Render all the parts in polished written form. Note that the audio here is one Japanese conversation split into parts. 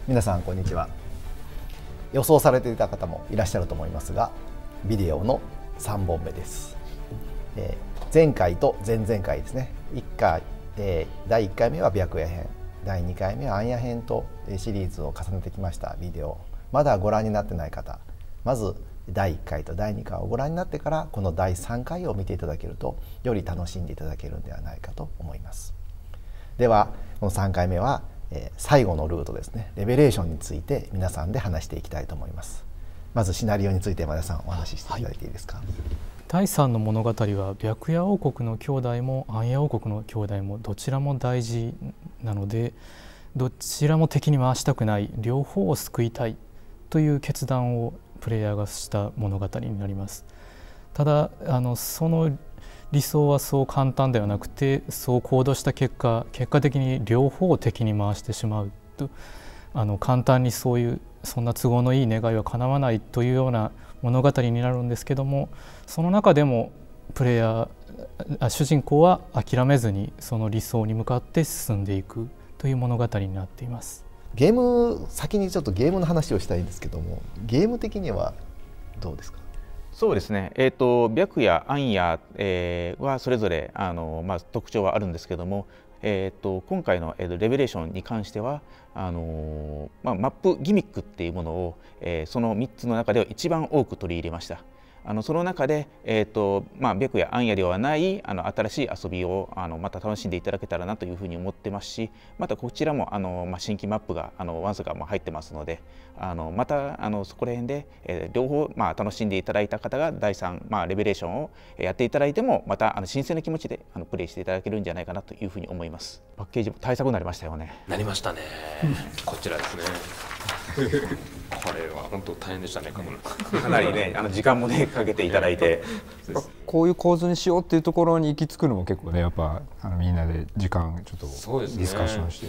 皆さんこんにちは。予想されていた方もいらっしゃると思いますが、ビデオの3本目です。前回と前々回ですね。第1回目は白夜編、第2回目は暗夜編とシリーズを重ねてきましたビデオ。まだご覧になってない方、まず第1回と第2回をご覧になってからこの第3回を見ていただけるとより楽しんでいただけるんではないかと思います。ではこの3回目は最後のルートですね、レベレーションについて皆さんで話していきたいと思います。まずシナリオについて山田さんお話ししていただいていいですか。 第3の物語は白夜王国の兄弟も暗夜王国の兄弟もどちらも大事なので、どちらも敵に回したくない、両方を救いたいという決断をプレイヤーがした物語になります。ただその理想はそう簡単ではなくて、そう行動した結果的に両方を敵に回してしまうと、簡単にそんな都合のいい願いは叶わないというような物語になるんですけども、その中でも主人公は諦めずにその理想に向かって進んでいくという物語になっています。 先にちょっとゲームの話をしたいんですけども、ゲーム的にはどうですか。 そうですね、白夜暗夜、はそれぞれ特徴はあるんですけども、今回の、レベレーションに関してはマップギミックっていうものを、その3つの中では一番多く取り入れました。その中で、白夜暗夜ではない新しい遊びをまた楽しんでいただけたらなというふうに思ってますし、またこちらも新規マップがわずか入ってますので、またそこら辺で、両方楽しんでいただいた方が第3、レベレーションをやっていただいてもまた新鮮な気持ちでプレイしていただけるんじゃないかなというふうに思います。パッケージも対策になりましたよね。 なりましたね。こちらですね。これは本当大変でしたね。 かなりね時間もねかけていただいてこういう構図にしようっていうところに行き着くのも結構ね、やっぱみんなで時間ちょっとディスカッションして、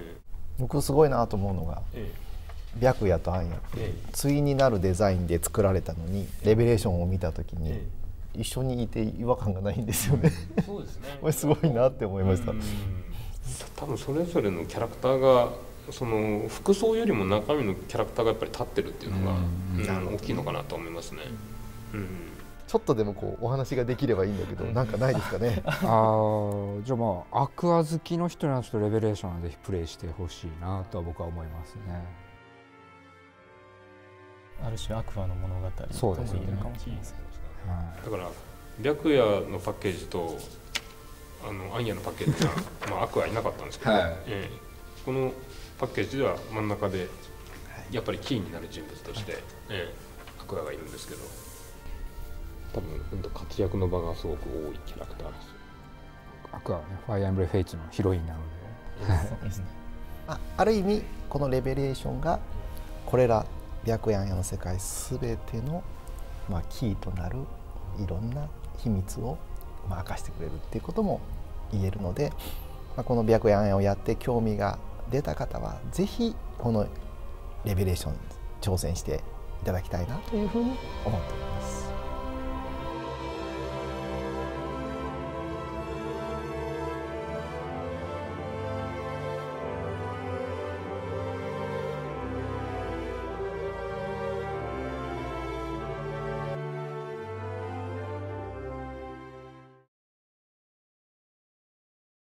僕すごいなと思うのが、白夜と暗夜って対になるデザインで作られたのに、レベレーションを見た時に一緒にいて違和感がないんですよね。 そうですね。 これすごいなって思いました。 多分それぞれのキャラクターがその服装よりも中身のキャラクターがやっぱり立ってるっていうのが大きいのかなと思いますね。 ちょっとでもお話ができればいいんだけど、なんかないですかね。 じゃあアクア好きの人にはちょっとレベレーションはぜひプレイしてほしいなとは僕は思いますね。 ある種アクアの物語とも言えるかもしれません。 だから白夜のパッケージと暗夜のパッケージがアクアいなかったんですけど、このパッケージでは真ん中でやっぱりキーになる人物としてアクアがいるんですけど、多分本当活躍の場がすごく多いキャラクターです。 アクアはね、ファイアーエンブレムフェイツのヒロインなので、 そうですね。 ある意味このレベレーションがこれら白夜暗夜の世界すべてのキーとなるいろんな秘密を明かしてくれるっていうことも言えるので、この白夜暗夜をやって興味が出た方はぜひこのレベレーションに挑戦していただきたいなというふうに思っております。